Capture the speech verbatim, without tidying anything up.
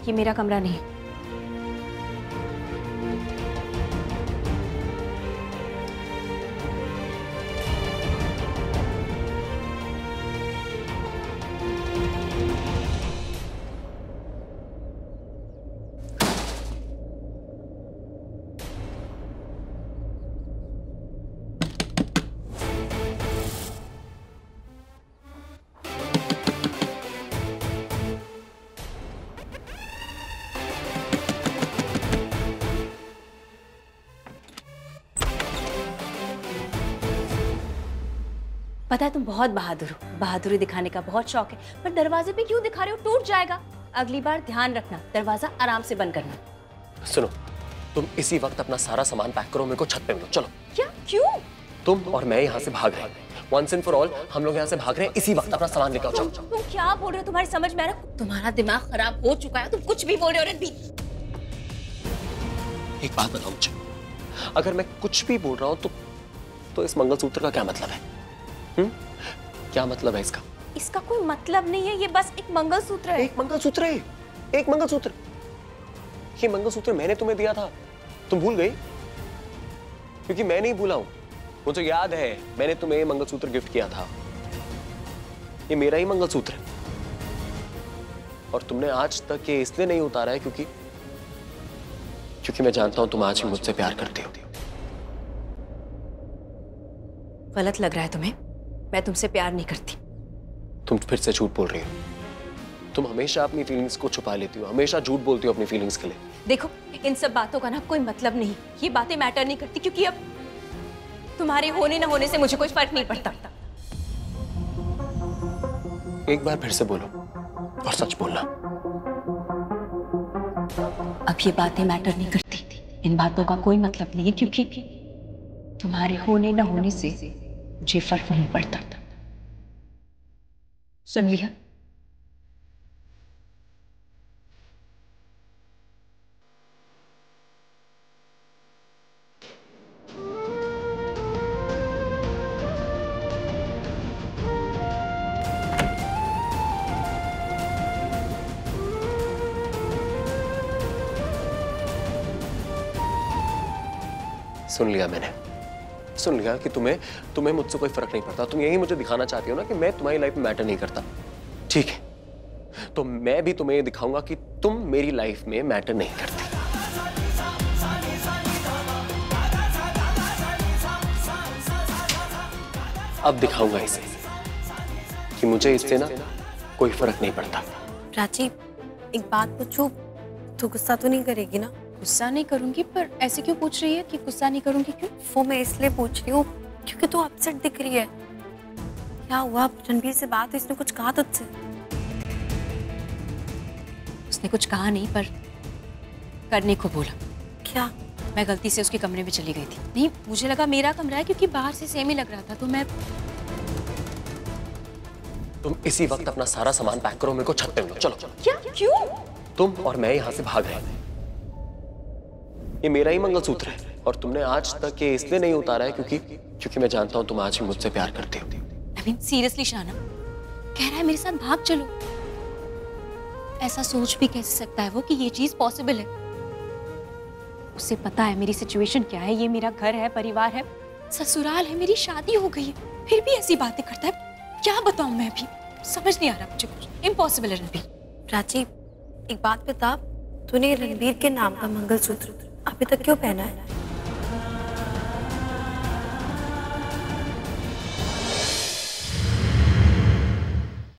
ये मेरा कमरा नहीं है। पता है तुम बहुत बहादुर हो, बहादुरी दिखाने का बहुत शौक है, पर दरवाजे पे क्यों दिखा रहे हो? टूट जाएगा। अगली बार ध्यान रखना, दरवाजा आराम से बंद करना। सुनो, तुम इसी वक्त अपना सारा सामान पैक करो, मेरे को छत पे मिलो। चलो। क्या? क्यों? तुम और मैं यहाँ से भाग रहे हैं। Once and for all, हम लोग यहाँ से भाग रहे हैं। इसी वक्त अपना सामान लेकर आओ। तुम क्या बोल रहे हो? तुम्हारी समझ में आ रहा? तुम्हारा दिमाग खराब हो चुका है, तुम कुछ भी बोल रहे हो रणबीर। एक बात बताओ मुझे, अगर मैं कुछ भी बोल रहा हूँ तो तो इस मंगलसूत्र का क्या मतलब है? हम्म? क्या मतलब है इसका? इसका कोई मतलब नहीं है, ये बस एक मंगलसूत्र है। एक मंगलसूत्र है, एक मंगलसूत्र। ये मंगलसूत्र मैंने तुम्हें दिया था, तुम भूल गई? क्योंकि मैं नहीं भूला हूं, मुझे याद है मैंने तुम्हें मंगलसूत्र गिफ्ट किया था। ये मेरा ही मंगलसूत्र है और तुमने आज तक ये इसलिए नहीं उतारा है क्योंकि क्योंकि मैं जानता हूं तुम आज भी मुझसे प्यार करते हो। गलत लग रहा है तुम्हें? मैं तुमसे प्यार नहीं करती। तुम फिर से झूठ बोल रही हो। तुम हमेशा अपनी फीलिंग्स को छुपा लेती हो, हमेशा झूठ बोलती हो अपनी फीलिंग्स के लिए। देखो, इन सब बातों का ना कोई मतलब नहीं, ये बातें मैटर नहीं करती, क्योंकि अब तुम्हारे होने ना होने से मुझे कोई फर्क नहीं पड़ता। एक बार फिर से बोलो और सच बोलना। अब ये बातें मैटर नहीं करती, इन बातों का कोई मतलब नहीं है, क्योंकि तुम्हारे होने ना होने से मुझे फर्क नहीं पड़ता। सुन लिया? सुन लिया मैंने, सुन लिया कि तुम्हें तुम्हें मुझसे कोई फर्क नहीं पड़ता। तुम यही मुझे दिखाना चाहती हो ना कि मैं तुम्हारी लाइफ में मैटर नहीं करता। ठीक है, तो मैं भी तुम्हें दिखाऊंगा कि तुम मेरी लाइफ में मैटर नहीं करती। अब दिखाऊंगा इसे कि मुझे इससे ना कोई फर्क नहीं पड़ता। प्राची, एक बात पूछूं, तो गुस्सा तो नहीं करेगी ना? गुस्सा नहीं करूंगी, पर ऐसे क्यों पूछ रही है कि गुस्सा नहीं करूंगी? क्यों? वो मैं इसलिए पूछ रही हूँ क्योंकि तू अपसेट दिख रही है। क्या हुआ? रणबीर से बात हुई? इसने कुछ कहा तुझसे? उसने कुछ कहा नहीं, पर करने को बोला। क्या? मैं गलती से उसके कमरे में चली गई थी। नहीं, मुझे लगा मेरा कमरा है, क्योंकि बाहर से सेम ही लग रहा था, तो मैं। तुम इसी वक्त अपना सारा सामान पैक करो, मेरे को छत पे मिलो। चलो। क्या? क्यों? तुम और मैं यहाँ से भाग रहे हैं। ये मेरा ही मंगलसूत्र है और तुमने आज तक ये इसलिए नहीं उतारा है क्योंकि क्योंकि मैं जानता हूं तुम आज भी मुझसे प्यार करती हो। I mean, सीरियसली शाना कह रहा है मेरे साथ भाग चलो? ऐसा सोच भी कैसे सकता है वो कि ये चीज पॉसिबल है? उसे पता है मेरी सिचुएशन क्या है, ये मेरा घर है, परिवार है, ससुराल है, मेरी शादी हो गई है, फिर भी ऐसी बातें करता है। क्या बताऊं मैं? अभी समझ नहीं आ रहा मुझे कुछ। इम्पॉसिबल है रणबीर। प्राची, एक बात बता, तूने रणबीर के नाम का मंगलसूत्र अभी तक क्यों पहना है?